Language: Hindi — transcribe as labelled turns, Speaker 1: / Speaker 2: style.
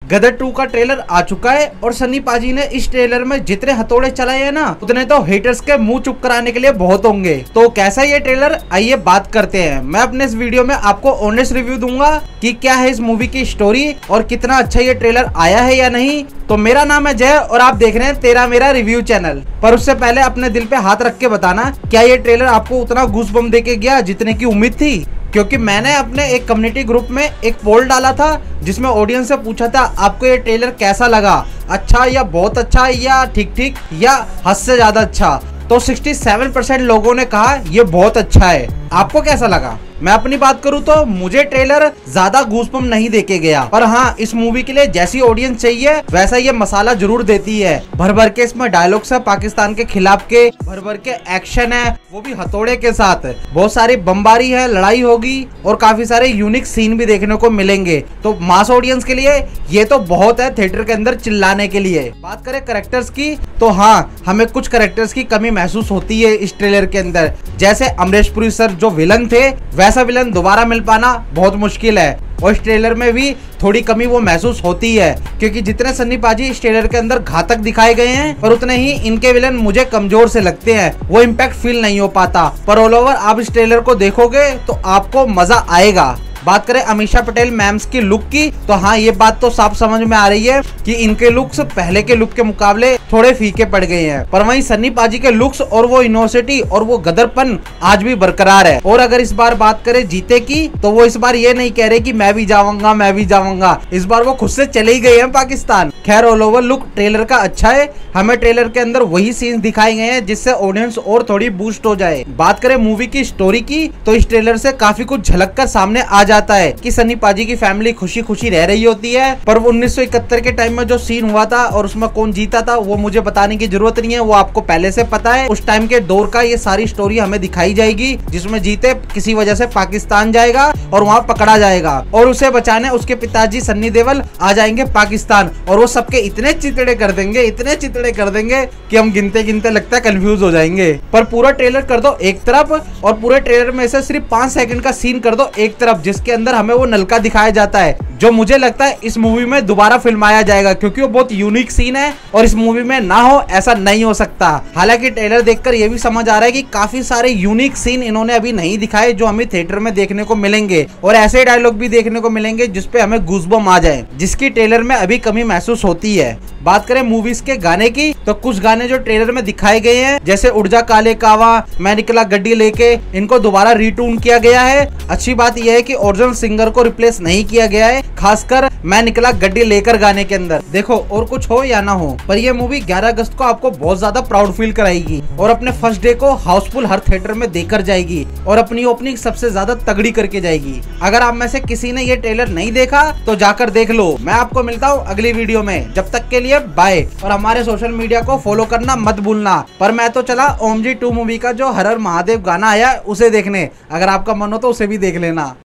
Speaker 1: गदर 2 का ट्रेलर आ चुका है और सन्नी पाजी ने इस ट्रेलर में जितने हथौड़े चलाए हैं ना, उतने तो हेटर्स के मुंह चुप कराने के लिए बहुत होंगे। तो कैसा ये ट्रेलर, आइए बात करते हैं। मैं अपने इस वीडियो में आपको ऑनेस्ट रिव्यू दूंगा कि क्या है इस मूवी की स्टोरी और कितना अच्छा ये ट्रेलर आया है या नहीं। तो मेरा नाम है जय और आप देख रहे हैं तेरा मेरा रिव्यू चैनल। पर उससे पहले अपने दिल पे हाथ रख के बताना, क्या ये ट्रेलर आपको उतना गूज़बम्प देके गया जितने की उम्मीद थी? क्योंकि मैंने अपने एक कम्युनिटी ग्रुप में एक पोल डाला था जिसमें ऑडियंस से पूछा था आपको ये ट्रेलर कैसा लगा, अच्छा या बहुत अच्छा या ठीक ठीक या हद से ज्यादा अच्छा। तो 67% लोगों ने कहा ये बहुत अच्छा है। आपको कैसा लगा? मैं अपनी बात करूं तो मुझे ट्रेलर ज्यादा गूज़बम्प नहीं देके गया, पर हाँ इस मूवी के लिए जैसी ऑडियंस चाहिए वैसा ये मसाला जरूर देती है। भर भर के इसमें डायलॉग्स है पाकिस्तान के खिलाफ के, भर भर के एक्शन है वो भी हथौड़े के साथ, बहुत सारी बमबारी है, लड़ाई होगी और काफी सारे यूनिक सीन भी देखने को मिलेंगे। तो मास ऑडियंस के लिए ये तो बहुत है थिएटर के अंदर चिल्लाने के लिए। बात करें कैरेक्टर्स की तो हाँ हमें कुछ कैरेक्टर्स की कमी महसूस होती है इस ट्रेलर के अंदर। जैसे अमरीश पुरी सर जो विलन थे वैसा विलन दोबारा मिल पाना बहुत मुश्किल है और इस ट्रेलर में भी थोड़ी कमी वो महसूस होती है, क्योंकि जितने सन्नी पाजी इस ट्रेलर के अंदर घातक दिखाए गए हैं पर उतने ही इनके विलन मुझे कमजोर से लगते हैं, वो इम्पैक्ट फील नहीं हो पाता। पर ऑल ओवर आप इस ट्रेलर को देखोगे तो आपको मजा आएगा। बात करें अमीषा पटेल मैम्स की लुक की तो हाँ ये बात तो साफ समझ में आ रही है कि इनके लुक्स पहले के लुक के मुकाबले थोड़े फीके पड़ गए हैं, पर वहीं सन्नी पाजी के लुक्स और वो इनोसिटी और वो गदरपन आज भी बरकरार है। और अगर इस बार बात करें जीते की तो वो इस बार ये नहीं कह रहे कि मैं भी जाऊंगा मैं भी जाऊंगा, इस बार वो खुद से चले ही गए हैं पाकिस्तान। खैर ऑल ओवर लुक ट्रेलर का अच्छा है, हमें ट्रेलर के अंदर वही सीन्स दिखाए गए हैं जिससे ऑडियंस और थोड़ी बूस्ट हो जाए। बात करें मूवी की स्टोरी की तो इस ट्रेलर से काफी कुछ झलक कर सामने आ जाता है कि सन्नी पाजी की फैमिली खुशी खुशी रह रही होती है, पर वो 1971 के टाइम में जो सीन हुआ था और उसमें कौन जीता था वो मुझे बताने की जरूरत नहीं है, वो आपको पहले से पता है। उस टाइम के दौर का ये सारी स्टोरी हमें दिखाई जाएगी जिसमें जीते किसी वजह से पाकिस्तान जाएगा और वहाँ पकड़ा जाएगा और उसे बचाने उसके पिताजी सन्नी देओल आ जाएंगे पाकिस्तान और वो सबके इतने चितड़े कर देंगे, इतने चितड़े कर देंगे कि हम गिनते गिनते लगता है कंफ्यूज हो जाएंगे। पर पूरा ट्रेलर कर दो एक तरफ और पूरे ट्रेलर में से सिर्फ 5 सेकंड का सीन कर दो एक तरफ जिसके अंदर हमें वो नलका दिखाया जाता है जो मुझे लगता है इस मूवी में दोबारा फिल्माया जाएगा, क्योंकि वो बहुत यूनिक सीन है और इस मूवी में ना हो ऐसा नहीं हो सकता। हालांकि ट्रेलर देखकर ये भी समझ आ रहा है कि काफी सारे यूनिक सीन इन्होंने अभी नहीं दिखाए जो हमें थिएटर में देखने को मिलेंगे और ऐसे डायलॉग भी देखने को मिलेंगे जिसपे हमें गूज़बम्प आ जाए, जिसकी ट्रेलर में अभी कमी महसूस होती है। बात करें मूवीज के गाने की तो कुछ गाने जो ट्रेलर में दिखाए गए हैं जैसे उड़ जा काले कावा, मैं निकला गड्डी लेके, इनको दोबारा रीट्यून किया गया है। अच्छी बात यह है कि ओरिजिनल सिंगर को रिप्लेस नहीं किया गया है, खासकर मैं निकला गड्डी लेकर गाने के अंदर। देखो और कुछ हो या ना हो पर यह मूवी 11 अगस्त को आपको बहुत ज्यादा प्राउड फील कराएगी और अपने फर्स्ट डे को हाउसफुल हर थिएटर में देकर जाएगी और अपनी ओपनिंग सबसे ज्यादा तगड़ी करके जाएगी। अगर आप में से किसी ने ये ट्रेलर नहीं देखा तो जाकर देख लो। मैं आपको मिलता हूँ अगली वीडियो में, जब तक के लिए बाय। और हमारे सोशल मीडिया को फॉलो करना मत भूलना। पर मैं तो चला ओम जी 2 मूवी का जो हर हर महादेव गाना आया उसे देखने, अगर आपका मन हो तो उसे भी देख लेना।